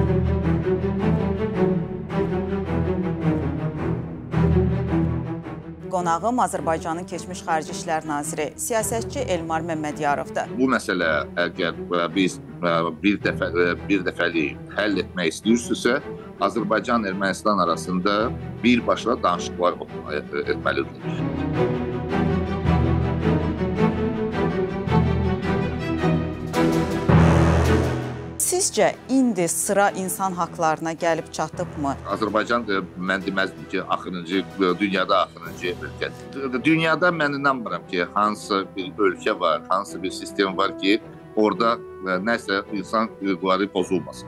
Qonağım Azərbaycanın keçmiş Xarici İşlər Naziri, siyasətçi Elmar Məmmədiyarovdur. Bu məsələ əgər biz bir dəfəlik həll etmək istəyirsinizsə, Azərbaycan Ermənistan arasında birbaşa danışıqlar etməlidir. Sizcə, indi sıra insan haqlarına gəlib çatıbmı? Azərbaycan, mən deməzdim ki, dünyada axırıncı ölkədir. Dünyada mən inanmıram ki, hansı bir ölkə var, hansı bir sistem var ki, orada nəsə insan hüquqları pozulmasın.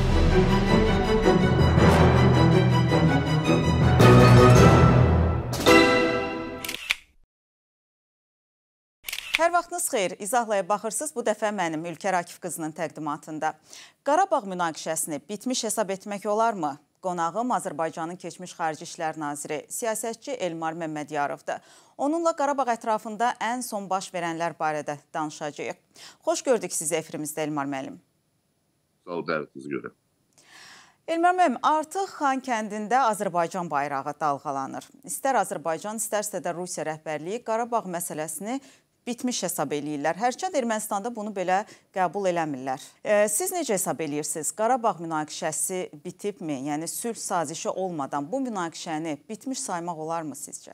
Hər vaxtınız xeyir, İzahlaya baxırsınız. Bu dəfə mənim Ülkər Akif qızının təqdimatında. Qarabağ münaqişəsini bitmiş hesab etmək olarmı? Qonağım Azərbaycanın keçmiş Xarici İşlər Naziri, siyasətçi Elmar Məmmədiyarovdur. Onunla Qarabağ ətrafında ən son baş verənlər barədə danışacağıq. Xoş gördük sizi efirimizdə Elmar müəllim. Sağ ol, dəvətinizi görürəm. Elmar müəllim, artıq Xan kəndində Azərbaycan bayrağı dalğalanır. İstər Azərbaycan, istərsə də Rusiya rəhbərliyi Qarabağ məsələsini bitmiş hesab eləyirlər. Hərçənd Ermənistanda bunu belə qəbul eləmirlər. Siz necə hesab eləyirsiniz? Qarabağ münaqişəsi bitibmi? Yəni sülh sazişi olmadan bu münaqişəni bitmiş saymaq olarmı sizcə?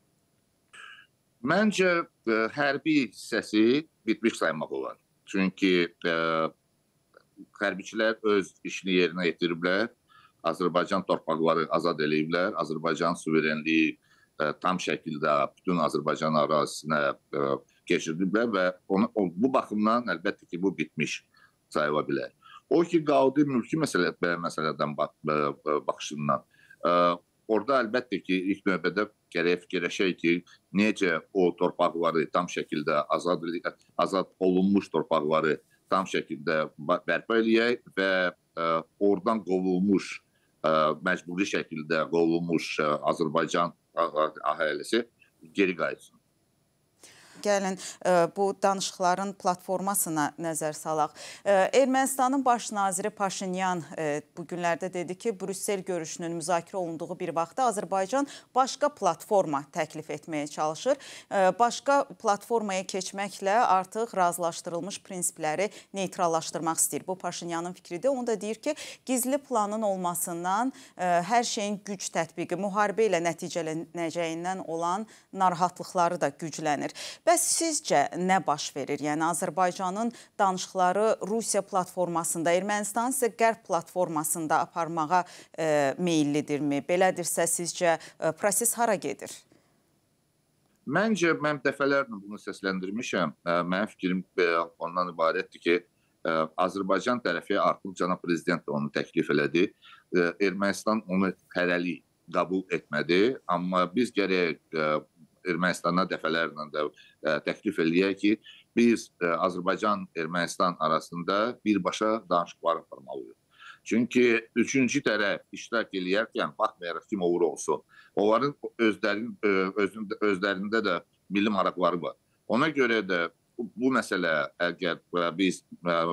Məncə hərbi hissəsi bitmiş saymaq olar. Çünki hərbiçilər öz işini yerinə yetiriblər. Azərbaycan torpaqları azad eləyiblər. Azərbaycan suverenliyi tam şəkildə bütün Azərbaycan ərazisinə keçirdiblər və bu baxımdan əlbəttə ki, bu bitmiş sayıla bilər. O ki, qaldı mülki məsələdən baxışından. Orada əlbəttə ki, ilk növbədə fikirləşək ki, necə o torpaqları tam şəkildə azad olunmuş torpaqları tam şəkildə bərpa eləyək və oradan qovulmuş, məcburi şəkildə qovulmuş Azərbaycan əhalisi geri qayıtsın. Gəlin, bu danışıqların platformasına nəzər salaq. Ermənistanın baş naziri Paşinyan bu günlərdə dedi ki, Brüssel görüşünün müzakirə olunduğu bir vaxtda Azərbaycan başqa platforma təklif etməyə çalışır. Başqa platformaya keçməklə artıq razılaşdırılmış prinsipləri neytrallaşdırmaq istəyir. Bu Paşinyanın fikridir. Onu da deyir ki, gizli planın olmasından hər şeyin güc tətbiqi, müharibə ilə nəticələnəcəyindən olan narahatlıqları da güclənir. Bəs sizcə nə baş verir? Yəni Azərbaycanın danışıqları Rusiya platformasında, Ermənistan isə Qərb platformasında aparmağa meyillidirmi? Belədirsə sizcə proses hara gedir? Məncə mən dəfələrlə bunu səsləndirmişəm. Mənim fikrim ondan ibarətdir ki, Azərbaycan tərəfi artıq cənab prezident onu təklif elədi. Ermənistan onu hələlik qəbul etmədi. Amma biz gərək Ermənistana dəfələrlə də təklif eləyək ki, biz Azərbaycan-Ermənistan arasında birbaşa danışıqlar aparmalıyıq. Çünki üçüncü tərəf iştirak eləyərkən, baxmayaraq kim olur olsun, onların özlərində də milli maraqları var. Ona görə də bu məsələ əgər biz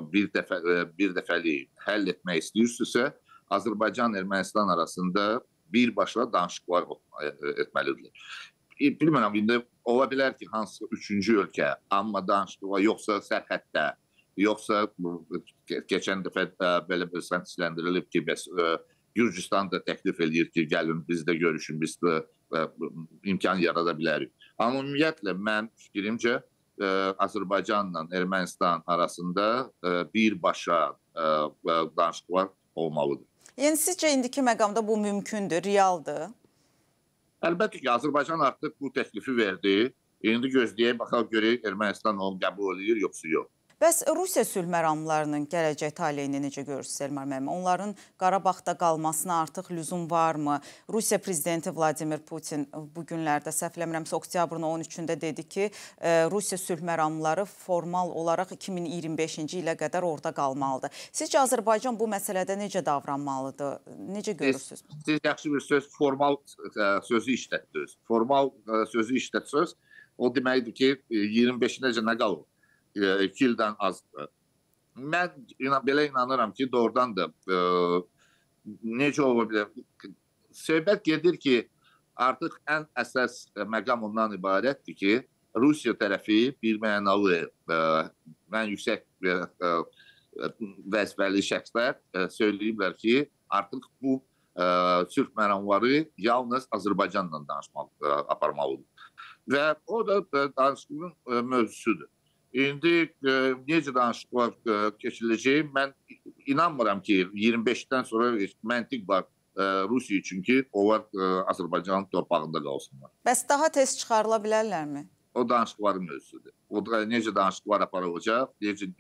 bir dəfəlik həll etmək istəyirsinizsə, Azərbaycan-Ermənistan arasında birbaşa danışıqlar etməlidir. Bilmirəm, indi ola bilər ki, hansı üçüncü ölkə, amma danışıqlar yoxsa sərhəddə, yoxsa keçən dəfə belə bir səsləndirilib ki, Gürcüstan da təklif edir ki, gəlin bizdə görüşün, biz imkan yarada bilərik. Amma ümumiyyətlə, mən fikrimcə Azərbaycanla Ermənistan arasında birbaşa danışıqlar olmalıdır. Yəni sizcə indiki məqamda bu mümkündür, realdır? Əlbəttə ki, Azərbaycan artıq bu təklifi verdi. İndi gözləyək, baxaq görək Ermənistan onu qəbul edir, yoxsa yox. Bəs Rusiya sülh məramlarının gələcək taleyini necə görürsünüz Elmar müəllim? Onların Qarabağda qalmasına artıq lüzum varmı? Rusiya prezidenti Vladimir Putin bu günlərdə, səhv eləmirəmsə, oktyabrın 13-də dedi ki, Rusiya sülh məramları formal olaraq 2025-ci ilə qədər orada qalmalıdır. Sizcə Azərbaycan bu məsələdə necə davranmalıdır? Necə görürsünüz? Siz yaxşı bir söz, formal sözü işlətdiniz. Formal sözü işlətsiniz, o deməkdir ki, 25-ci nə qalır? 2 ildən azdır. Mən belə inanıram ki, doğrudan da necə ola bilər? Söhbət gedir ki, artıq ən əsas məqam ondan ibarətdir ki, Rusiya tərəfi birmənalı, mən yüksək vəzifəli şəxslər söyləyiblər ki, artıq bu sülh məramları yalnız Azərbaycanla aparmalıdır. Və o da danışığın mövzusudur. İndi necə danışıqlar keçiriləcək, mən inanmıram ki, 25-dən sonra məntiq var Rusiya üçün ki, onlar Azərbaycanın torpağında qalsınlar. Bəs daha tez çıxarıla bilərlərmi? O danışıqların mövzusudur. O da necə danışıqlar aparılacaq,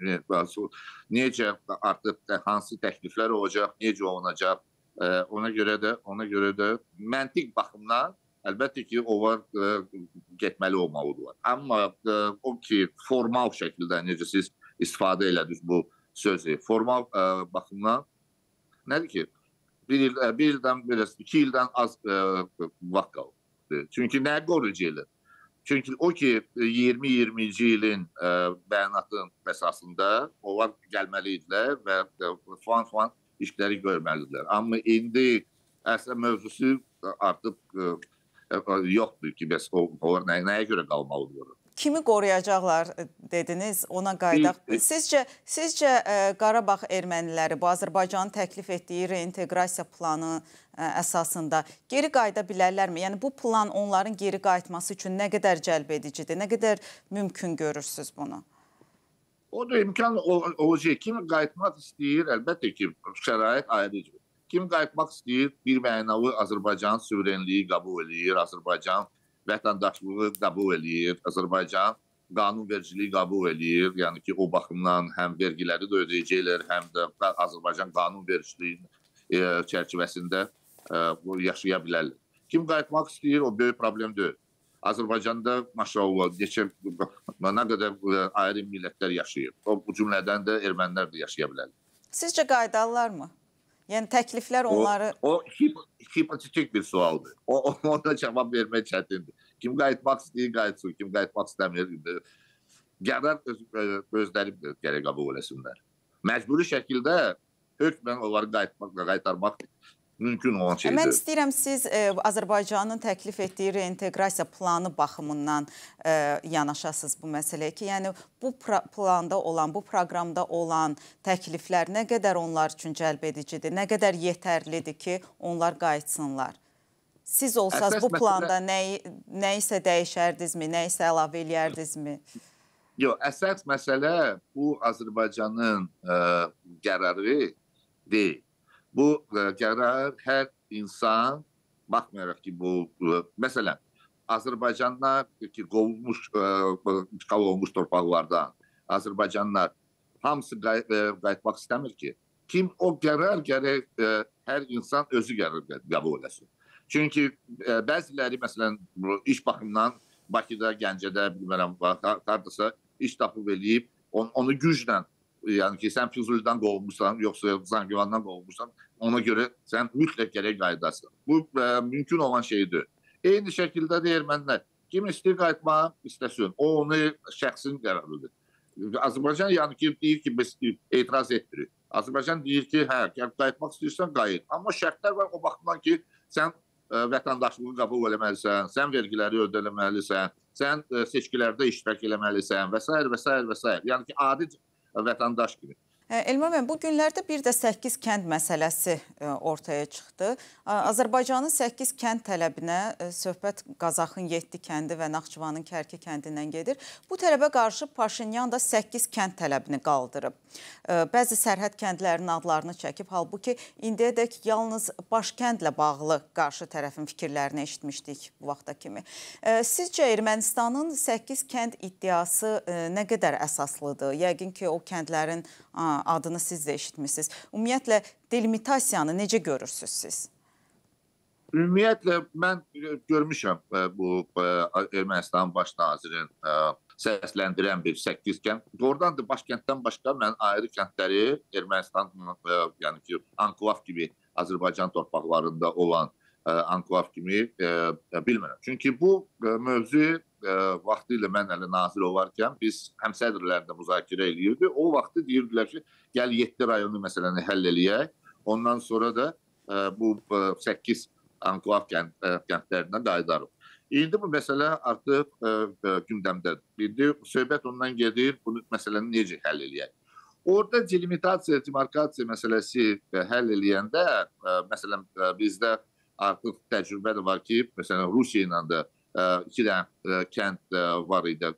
necə artıq hansı təkliflər olacaq, necə olunacaq, ona görə də məntiq baxımdan əlbəttə ki, onlar getməli olmalıdırlar. Amma o ki, formal şəkildə necə siz istifadə elədiniz bu sözü, formal baxımdan nədir ki, bir ildən, 2 ildən az vaxt qalır. Çünki nəyə qoruyucu? Çünki o ki, 20-20-ci ilin bəyanatın əsasında onlar gəlməliydilər və falan işləri görməlidirlər. Amma indi əsas mövzusu artıq yoxdur ki, bəs onlar nəyə görə qalmalıdır? Kimi qoruyacaqlar dediniz, ona qaydaq. Sizcə Qarabağ erməniləri bu Azərbaycanın təklif etdiyi reinteqrasiya planı əsasında geri qayıda bilərlərmi? Yəni bu plan onların geri qayıtması üçün nə qədər cəlb edicidir, nə qədər mümkün görürsünüz bunu? O da imkan olacaq. Kim qayıtmaq istəyir, əlbəttə ki, şərait ayrıdır. Kim qayıtmaq istəyir, bir mənalı Azərbaycan suverenliyi qəbul edir, Azərbaycan vətəndaşlığı qəbul edir, Azərbaycan qanunvericiliyi qəbul edir. Yəni ki, o baxımdan həm vergiləri də ödəyəcəklər, həm də Azərbaycan qanunvericiliyi çərçivəsində yaşaya bilərlər. Kim qayıtmaq istəyir, o böyük problem deyil. Azərbaycanda maşallah nə qədər ayrı millətlər yaşayır. O cümlədən də ermənilər də yaşaya bilərlər. Sizcə qayıdarlarmı? Yəni təkliflər onları... O hipotetik bir sualdır. Ona cavab vermək çətindir. Kim qayıtmaq istəyir, qayıtsın. Kim qayıtmaq istəmir, qərar özləri gərək qəbul eləsinlər. Məcburi şəkildə hökmən onları qaytarmaq mümkün olan şeydir. Mən istəyirəm siz Azərbaycanın təklif etdiyi reinteqrasiya planı baxımından yanaşasınız bu məsələyə ki, yəni bu planda olan, bu proqramda olan təkliflər nə qədər onlar üçün cəlb edicidir, nə qədər yetərlidir ki, onlar qayıtsınlar? Siz olsanız bu planda nə isə dəyişərdinizmi, nə isə əlavə eləyərdinizmi? Yox, əsas məsələ bu Azərbaycanın qərarı deyil. Bu qərar hər insan, baxmayaraq ki, bu, məsələn, Azərbaycanlar ki, işğal olmuş torpaqlardan, Azərbaycanlar hamısı qayıtmaq istəmir ki, kim o qərar gərək hər insan özü qəbul eləsin. Çünki bəziləri, məsələn, iş baxımdan Bakıda, Gəncədə, bilmərəm, hardasa iş tapıb eləyib, onu güclə, yəni ki, sən Füzulidən qovulmuşsan, yoxsa Zəngilandan qovulmuşsan, ona görə sən mütləq gərək qayıdasın. Bu, mümkün olan şeydir. Eyni şəkildə də ermənilər, kim istəyir qayıtmağa istəsin, o onu şəxsin qərarıdır. Azərbaycan, yəni ki, deyir ki, biz etiraz etdirik. Azərbaycan deyir ki, hə, qayıtmaq istəyirsən, qayıt. Amma şərtlər var o baxımdan ki, sən vətəndaşlığı qəbul eləməlisən, sən vergiləri ödələməlisən, sən seçkilərdə iştirak eləməlisən və s. və s. və s. Yəni ki, adi vətəndaş kimi. Elmar bəy, bu günlərdə bir də 8 kənd məsələsi ortaya çıxdı. Azərbaycanın 8 kənd tələbinə söhbət Qazaxın 7 kəndi və Naxçıvanın Kərki kəndindən gedir. Bu tələbə qarşı Paşinyan da 8 kənd tələbini qaldırıb. Bəzi sərhəd kəndlərinin adlarını çəkib, halbuki indiyədək yalnız Başkəndlə bağlı qarşı tərəfin fikirlərini eşitmişdik bu vaxta kimi. Sizcə Ermənistanın 8 kənd iddiası nə qədər əsaslıdır? Yəqin ki, o kəndlərin adını siz də eşitmişsiniz. Ümumiyyətlə, delimitasiyanı necə görürsünüz siz? Ümumiyyətlə, mən görmüşəm bu Ermənistanın baş nazirin səsləndirən bir 8 kənd. Doğrudan da başkənddən başqa mən ayrı kəndləri Ermənistan, yəni ki, anklav kimi Azərbaycan torpaqlarında olan anklav kimi bilmirəm. Çünki bu mövzu vaxtilə mən hələ nazir olarkən biz həmsədrlərlə müzakirə eləyirdi. O vaxtı deyirdilər ki, gəl 7 rayonu məsələni həll eləyək. Ondan sonra da bu 8 anklav kəndlərindən qayıdarıq. İndi bu məsələ artıq gündəmdədir. İndi söhbət ondan gedir, bu məsələni necə həll eləyək. Orada delimitasiya, demarkasiya məsələsi həll eləyəndə, məsələn, bizdə artıq təcrübə də var ki, məsələn, Rusiya ilə də 2 dənə kənd var idi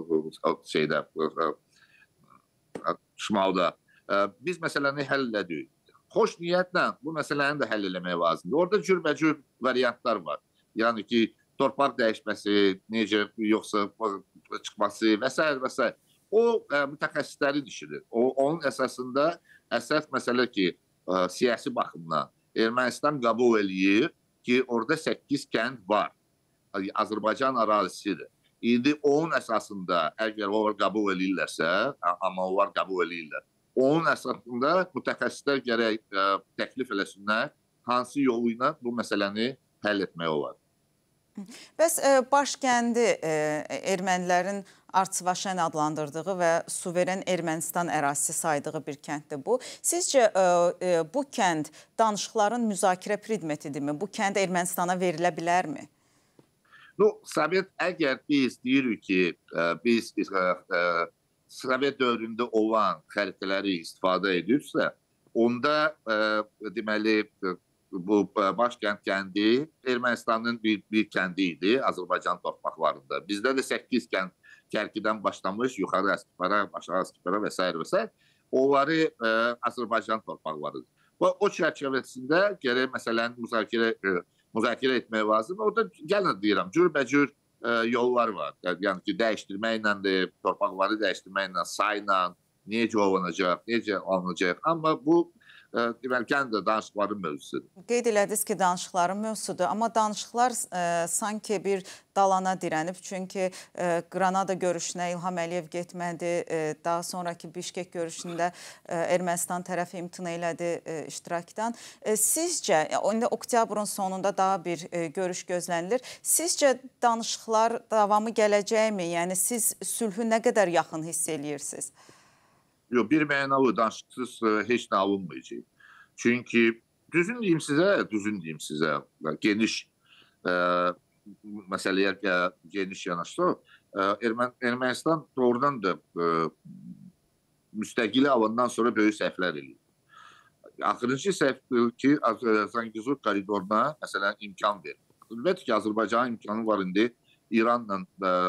şimalda. Biz məsələni həll elədik. Xoş niyyətlə bu məsələni də həll eləmək lazımdır. Orada cürbəcür variantlar var. Yəni ki, torpaq dəyişməsi, necə yoxsa çıxması və s. və s. O mütəxəssisləri düşürür. Onun əsasında əsas məsələ ki, siyasi baxımdan Ermənistan qəbul eləyir ki, orada 8 kənd var. Azərbaycan ərazisidir. İndi onun əsasında, əgər onlar qəbul eləyirlərsə, amma onlar qəbul eləyirlər, onun əsasında mütəxəssislər gərək təklif eləsinlər, hansı yolu ilə bu məsələni həll etmək olar. Bəs başkəndi ermənilərin Artsvaşen adlandırdığı və suveren Ermənistan ərazisi saydığı bir kənddir bu. Sizcə bu kənd danışıqların müzakirə predmetidirmi? Bu kənd Ermənistana verilə bilərmi? Sovet, əgər biz deyirik ki, biz Sovet dövründə olan xəritələri istifadə edirsə, onda deməli bu başkənd kəndi Ermənistanın bir kəndi idi Azərbaycan torpaqlarında. Bizdə də 8 kənd Kərkidən başlamış, yuxarı Əskipara, aşağı Əskipara və s. və s. Onları Azərbaycan torpaqlarıdır. O çərçivəsində gərək məsələn müzakirə etmək lazım. Orada gəlin deyirəm, cürbəcür yollar var. Yəni ki, dəyişdirməklə, torpaqları dəyişdirməklə, sayla, necə olunacaq, necə alınacaq. Amma bu kəndə danışıqların mövzusudur. Qeyd elədiniz ki, danışıqların mövzusudur, amma danışıqlar sanki bir dalana dirənib. Çünki Qranada görüşünə İlham Əliyev getmədi. Daha sonraki Bişkek görüşündə Ermənistan tərəfi imtina elədi iştirakdan. Sizcə, oktyabrın sonunda daha bir görüş gözlənilir. Sizcə danışıqlar davamı gələcəkmi? Yəni siz sülhü nə qədər yaxın hiss eləyirsiniz? Yox, bir mənalı danışıqsız heç nə alınmayacaq. Çünki düzün deyim sizə, geniş məsələyə geniş yanaşsa, Ermənistan doğrudan da müstəqili alandan sonra böyük səhvlər eləyir. Axırıncı səhv ki, Zangezur koridoruna məsələn imkan verir. Əlbəttə ki, Azərbaycanın imkanı var indi İranla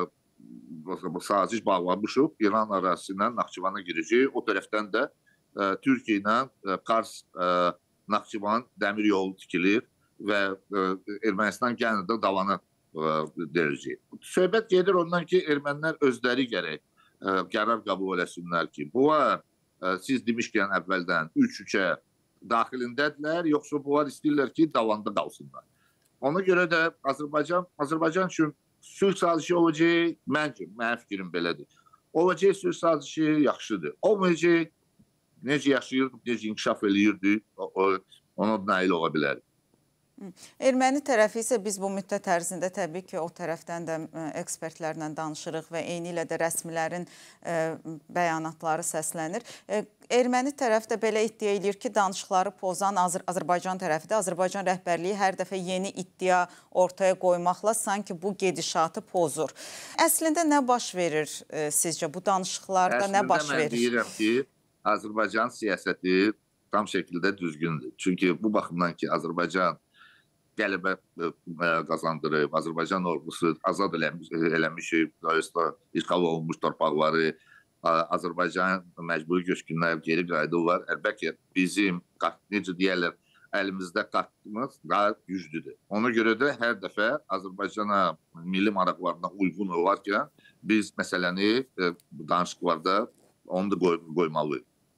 saziş bağlamışıq. İran ərazisindən Naxçıvana girəcək. O tərəfdən də Türkiyə ilə Kars-Naxçıvan dəmir yolu tikilir və Ermənistan yenə də dalana dəyəcək. Söhbət gedir ondan ki, ermənilər özləri gərək qərar qəbul eləsinlər ki, bunlar siz demişkən əvvəldən 3-3-ə daxilindədirlər, yoxsa bunlar istəyirlər ki, dalanda qalsınlar. Ona görə də Azərbaycan üçün sülh sazişi olacaq, mənim fikrim belədir. Olacaq sülh sazişi yaxşıdır. Olmayacaq, necə yaşayırdıq, necə inkişaf eləyirdik, ona nail ola bilərik. Erməni tərəfi isə biz bu müddət ərzində təbii ki, o tərəfdən də ekspertlərlə danışırıq və eyni ilə də rəsmilərin bəyanatları səslənir. Erməni tərəf də belə iddia edir ki, danışıqları pozan Azərbaycan tərəfidir. Azərbaycan rəhbərliyi hər dəfə yeni iddia ortaya qoymaqla sanki bu gedişatı pozur. Əslində nə baş verir sizcə? Bu danışıqlarda nə baş verir? Əslində mən deyirəm ki, Azərbaycan siyasəti tam şəkildə düzgündür. Çünki bu baxımdan ki, Azərbaycan qələbə qazandırıb, Azərbaycan ordusu azad eləmişik, işğal olunmuş torpaqları, Azərbaycan məcburi köçkünlər geri qayıdırlar. Əlbəttə bizim, necə deyərlər, əlimizdə qartımız daha güclüdür. Ona görə də hər dəfə Azərbaycana milli maraqlarına uyğun olarkən biz məsələni danışıqlarda onu da qoymalıyıq.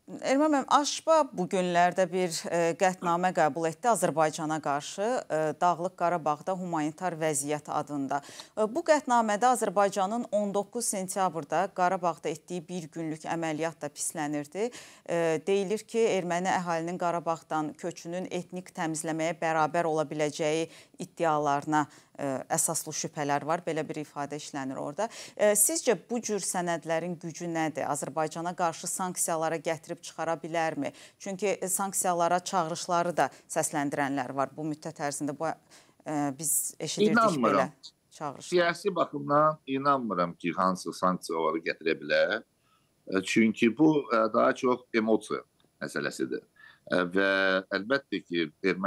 Ermən müəllim, AŞPA bu günlərdə bir qətnamə qəbul etdi Azərbaycana qarşı Dağlıq Qarabağda humanitar vəziyyət adında. Bu qətnamədə Azərbaycanın 19 sentyabrda Qarabağda etdiyi bir günlük əməliyyat da pislənirdi. Deyilir ki, erməni əhalinin Qarabağdan köçünün etnik təmizləməyə bərabər ola biləcəyi iddialarına əsaslı şübhələr var. Belə bir ifadə işlənir orada. Sizcə bu cür sənədlərin gücü nədir? Azərbaycana qarşı sanksiyalara gətirib çıxara bilərmi? Çünki sanksiyalara çağırışları da səsləndirənlər var bu müddət ərzində. Biz eşidirdik belə çağırışlar. Siyasi baxımdan inanmıram ki, hansı sanksiyaları gətirə bilər. Çünki bu daha çox emosiya məsələsidir. Və əlbəttə ki,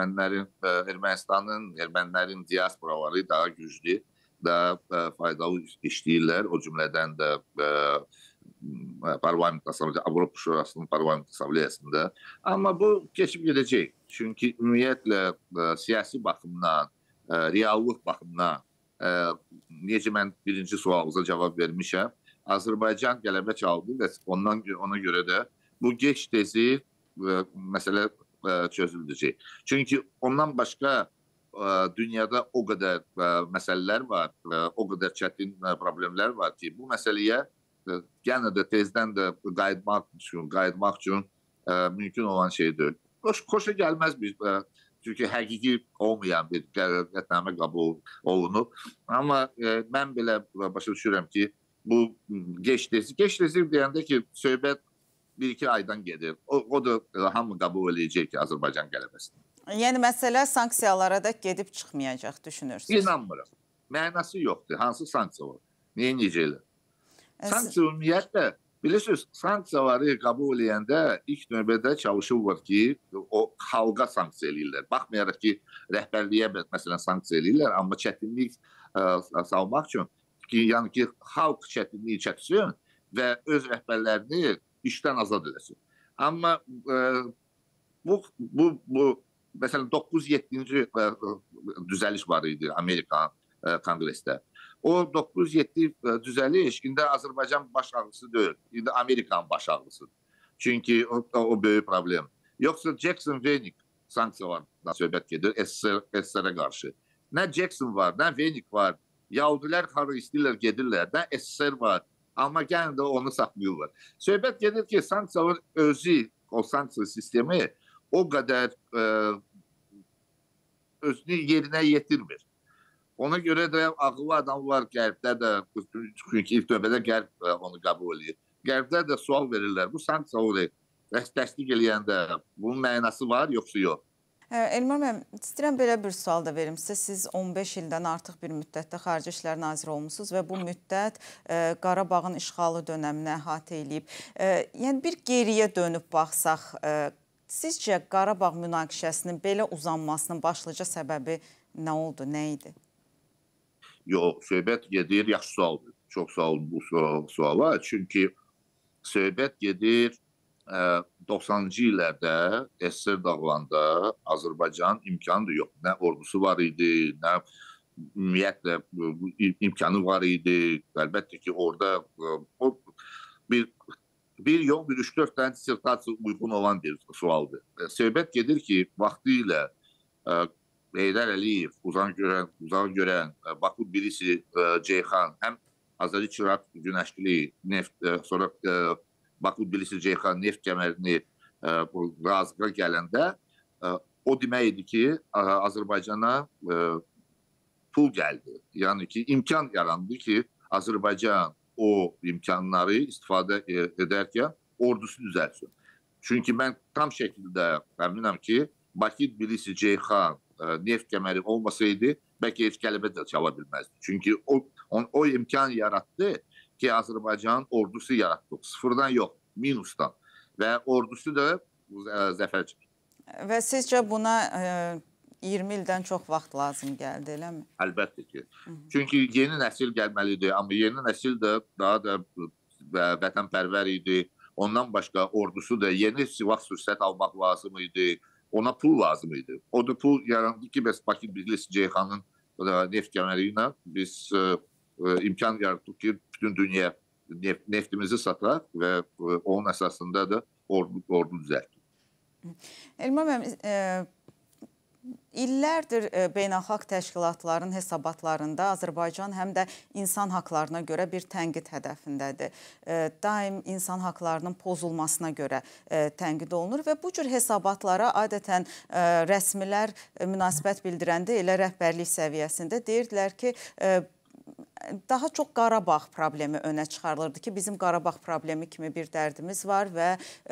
ermənilərin diasporaları daha güclü, daha faydalı işləyirlər. O cümlədən də Avropa Şurasının parlament asambleyasında. Amma bu keçib gedəcək. Çünki ümumiyyətlə siyasi baxımdan, reallıq baxımdan, necə mən birinci sualınıza cavab vermişəm, Azərbaycan qələbə çaldı və ona görə də bu geç-tezi məsələ çözüldəcək. Çünki ondan başqa dünyada o qədər məsələlər var, o qədər çətin problemlər var ki, bu məsələyə yenə də tezdən də qayıtmaq üçün mümkün olan şeydir. Xoşa gəlməz bir, çünki həqiqi olmayan bir qətnamə qəbul olunub. Amma mən belə başa düşürəm ki, bu geç-tezi deyəndə ki, söhbət 1-2 aydan gedir. O da hamı qəbul edəcək ki, Azərbaycan qələbəsini. Yəni, məsələ sanksiyalara da gedib çıxmayacaq, düşünürsünüz? İnanmıram. Mənası yoxdur. Hansı sanksiya var? Niyə necələr? Sanksiya ümumiyyətlə, bilirsiniz, sanksiyaları qəbul edəndə ilk növbədə çalışırlar ki, o xalqa sanksiya eləyirlər. Baxmayaraq ki, rəhbərliyə məsələn sanksiya eləyirlər, amma çətinlik salmaq üçün, yəni ki, xalq çətinliyi çəksin və öz rəhbərlərini işdən azad eləsin. Amma bu məsələn 9-7-ci düzəliş var idi Amerikan konqresdə. O 9-7 düzəliş indi Azərbaycan baş ağrısı deyil, indi Amerikan baş ağrısıdır. Çünki o böyük problem. Yoxsa Jackson-Venik sanksiyalardan söhbət gedir SSR-ə qarşı. Nə Jackson var, nə Venik var. Yahudilər hara istəyirlər gedirlər, nə SSR var. Amma gəlin də onu saxlayırlar. Söhbət gedir ki, sanksiyalar özü, o sanksiya sistemi o qədər özünü yerinə yetirmir. Ona görə də ağıllı adamlar Qərbdə də, çünki ilk növbədə Qərb onu qəbul edir. Qərbdə də sual verirlər, bu sanksiyaları təsdiq eləyəndə bunun mənası var, yoxsa yox? Elmar müəllim, istəyirəm belə bir sual da verim sizə. Siz 15 ildən artıq bir müddətdə Xarici İşlər Naziri olmusunuz və bu müddət Qarabağın işğalı dönəminə əhatə eləyib. Yəni, bir geriyə dönüb baxsaq, sizcə Qarabağ münaqişəsinin belə uzanmasının başlıca səbəbi nə oldu, nə idi? Yox, söhbət gedir, yaxşı sualdır. Çox sağ olun bu suala. Çünki söhbət gedir 90-cı illərdə SSR dağılanda Azərbaycan imkanı da yox. Nə ordusu var idi, nə ümumiyyətlə imkanı var idi. Əlbəttə ki, orada bir yol, bir 3-4 dənə dissertasiya uyğun olan bir sualdır. Söhbət gedir ki, vaxtı ilə Heydər Əliyev, uzağa görən, Baku Tbilisi, Ceyhan, həm Azəri Çıraq Günəşli, sonra Baku Tbilisi, Ceyhan neft kəmərini razılığa gələndə o demək idi ki, Azərbaycana pul gəldi. Yəni ki, imkan yarandı ki, Azərbaycan o imkanları istifadə edərkən ordusu düzəlsin. Çünki mən tam şəkildə əminəm ki, Bakı Tbilisi, Ceyhan neft kəməri olmasaydı, bəlkə heç qələbə də çala bilməzdi. Çünki o imkan yarattı ki, Azərbaycan ordusu yaratdı. Sıfırdan yox, minusdan. Və ordusu da zəfər çıxdı. Və sizcə buna 20 ildən çox vaxt lazım gəldi, eləmi? Əlbəttə ki. Çünki yeni nəsil gəlməlidir. Amma yeni nəsil də daha da vətənpərvər idi. Ondan başqa ordusu da yeni silah-sürsət almaq lazım idi. Ona pul lazım idi. O da pul yarandı ki, bəs Bakı Tbilisi, Ceyhanın neft kəməri ilə biz imkan yaratdıq ki, bütün dünya neftimizi sataq və onun əsasında da ordu düzəltdi. Elmar müəllim, İllərdir beynəlxalq təşkilatların hesabatlarında Azərbaycan həm də insan haqlarına görə bir tənqid hədəfindədir. Daim insan haqlarının pozulmasına görə tənqid olunur və bu cür hesabatlara adətən rəsmilər münasibət bildirəndə elə rəhbərlik səviyyəsində deyirdilər ki, daha çox Qarabağ problemi önə çıxarılırdı ki, bizim Qarabağ problemi kimi bir dərdimiz var və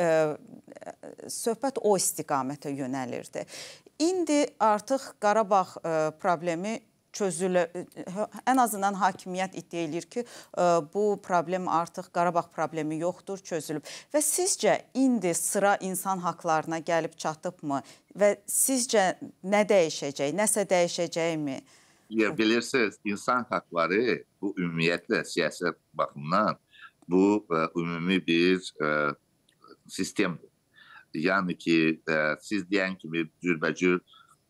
söhbət o istiqamətə yönəlirdi. İndi artıq Qarabağ problemi çözülür, ən azından hakimiyyət iddia edir ki, bu problem artıq Qarabağ problemi yoxdur, çözülüb. Və sizcə indi sıra insan haqlarına gəlib çatıbmı və sizcə nə dəyişəcək, nəsə dəyişəcəkmi? Bilirsiniz, insan haqları bu ümumiyyətlə siyasət baxımından bu ümumi bir sistemdir. Yəni ki, siz deyən kimi cürbəcür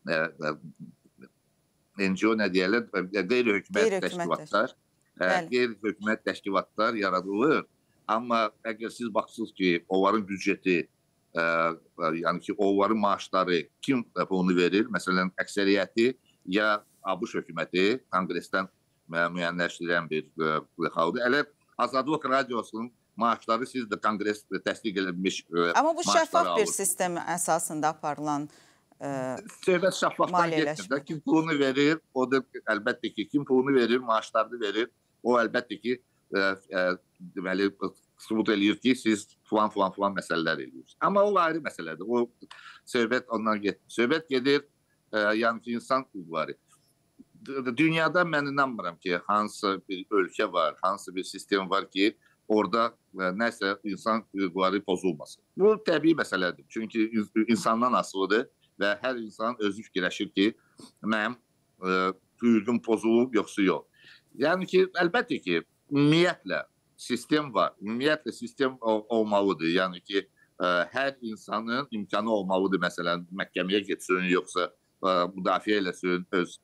NGO nə deyərlər, qeyri-hökumət təşkilatlar, qeyri-hökumət təşkilatlar yaradılır. Amma əgər siz baxsınız ki, onların büdceti, yəni ki, onların maaşları kim bunu verir? Məsələn, əksəriyyəti ya ABŞ hökuməti konqresdən müəyyənləşdirən bir xalqdır. Elə Azadlıq Radiosunun maaşları siz də konqres təsdiq edilmiş maaşları alır. Amma bu şəffaf bir sistem əsasında aparılan söhbət şəffafdan getmir. Kim pulunu verir, o da əlbəttə ki, kim pulunu verir, maaşlarını verir, o əlbəttə ki, deməli, sübut eləyir ki, siz filan məsələlər edirsiniz. Amma o ayrı məsələdir. O söhbət ondan getmir. Söhbət gedir, yəni ki, insan hüquqları. Dünyada mən inanmıram ki, hansı bir ölkə var, hansı bir sistem var ki, orada nəsə insan hüquqları pozulmasın. Bu təbii məsələdir. Çünki insandan asılıdır və hər insan özü fikirləşir ki, mənim hüququm pozulub, yoxsa yox. Yəni ki, əlbəttə ki, ümumiyyətlə sistem var. Ümumiyyətlə sistem olmalıdır. Yəni ki, hər insanın imkanı olmalıdır. Məsələn, məhkəməyə getsin, yoxsa müdafiə eləsin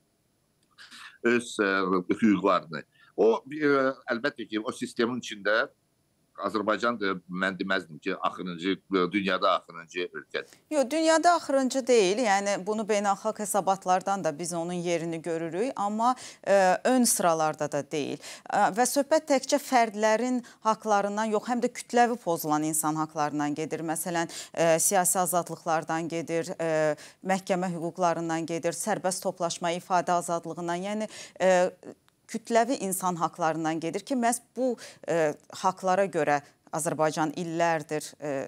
öz hüquqlarını. O, əlbəttə ki, o sistemin içində Azərbaycan da mən deməzdim ki, dünyada axırıncı ölkədir. Yox, dünyada axırıncı deyil. Yəni, bunu beynəlxalq hesabatlardan da biz onun yerini görürük. Amma ön sıralarda da deyil. Və söhbət təkcə fərdlərin haqlarından yox, həm də kütləvi pozulan insan haqlarından gedir. Məsələn, siyasi azadlıqlardan gedir, məhkəmə hüquqlarından gedir, sərbəst toplaşma, ifadə azadlığından. Yəni, kütləvi insan haqlarından gedir ki, məhz bu haqlara görə Azərbaycan illərdir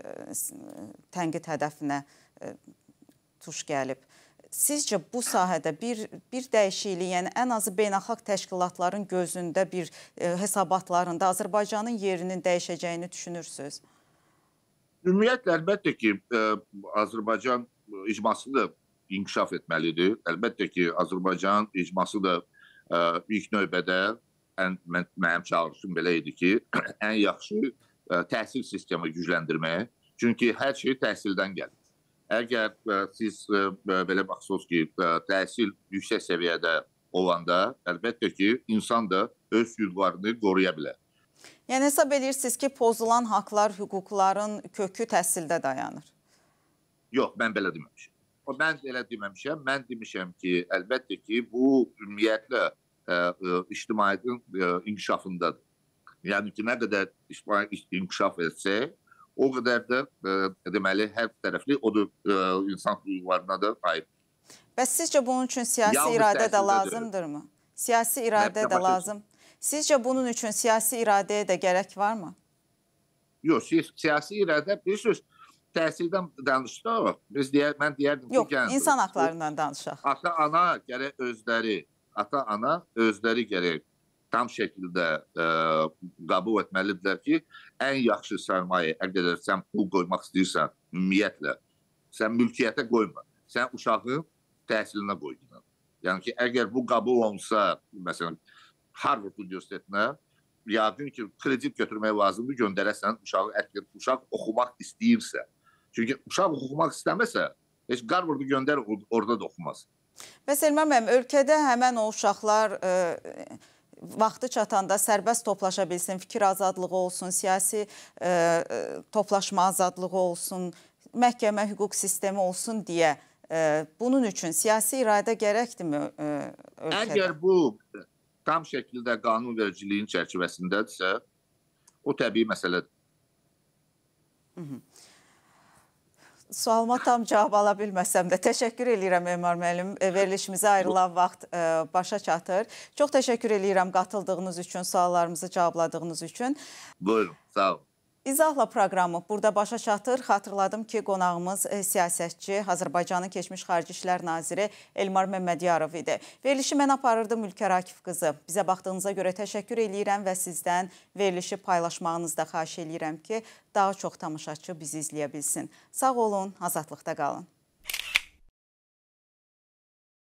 tənqid hədəfinə tuş gəlib. Sizcə bu sahədə bir dəyişiklik, yəni ən azı beynəlxalq təşkilatların gözündə bir hesabatlarında Azərbaycanın yerinin dəyişəcəyini düşünürsünüz? Ümumiyyətlə, əlbəttə ki, Azərbaycan icması da inkişaf etməlidir. Əlbəttə ki, Azərbaycan icması da ilk növbədə mənim çağırışım belə idi ki, ən yaxşı təhsil sistemi gücləndirməyə. Çünki hər şey təhsildən gəlir. Əgər siz belə baxsınız ki, təhsil yüksək səviyyədə olanda, əlbəttə ki, insan da öz hüquqlarını qoruya bilər. Yəni hesab edirsiniz ki, pozulan haqlar, hüquqların kökü təhsildə dayanır? Yox, mən belə deməmişəm. Mən elə deməmişəm. Mən demişəm ki, əlbəttə ki, bu ümumiyyətlə ictimaiyyətin inkişafındadır. Yəni ki, nə qədər ictimai inkişaf etsək, o qədər də deməli, hər tərəfli o da insan hüquqlarına da aid. Bəs sizcə bunun üçün siyasi iradə də lazımdırmı? Siyasi iradə də lazım. Sizcə bunun üçün siyasi iradəyə də gərək varmı? Yox, siyasi iradə, bir söz, təhsildən danışdıq. Mən deyərdim ki, yox, insan haqlarından danışaq. Ata-ana özləri gərək tam şəkildə qəbul etməlidirlər ki, ən yaxşı sərmayə, əgər sən pul qoymaq istəyirsən, ümumiyyətlə, sən mülkiyyətə qoyma. Sən uşağın təhsilinə qoyduğun. Yəni ki, əgər bu qəbul olunsa, məsələn, Harvard Universitetinə, yəqin ki, kredit götürmək lazımdır, göndərəsən uşağı, əgər uşaq oxumaq istəyirsə. Çünki uşaq oxumaq istəməsə, heç Harvardı göndər, orada da oxumaz. Bəs Elmar müəllim, ölkədə həmən o uşaqlar vaxtı çatanda sərbəst toplaşa bilsin, fikir azadlığı olsun, siyasi toplaşma azadlığı olsun, məhkəmə hüquq sistemi olsun deyə bunun üçün siyasi iradə gərəkdirmi ölkədə? Əgər bu tam şəkildə qanunvericiliyin çərçivəsindədirsə, o təbii məsələdir. Sualıma tam cavab ala bilməsəm də təşəkkür edirəm Memar müəllim. Verilişimizə ayrılan vaxt başa çatır. Çox təşəkkür edirəm qatıldığınız üçün, suallarımızı cavabladığınız üçün. Buyurun, sağ olun. İzahla proqramı burada başa çatır. Xatırladım ki, qonağımız siyasətçi, Azərbaycanın keçmiş Xarici İşlər Naziri Elmar Məmmədiyarov idi. Verilişi mən aparırdım Ülkər Akif qızı. Bizə baxdığınıza görə təşəkkür edirəm və sizdən verilişi paylaşmağınızı da xahiş edirəm ki, daha çox tamaşaçı bizi izləyə bilsin. Sağ olun, azadlıqda qalın.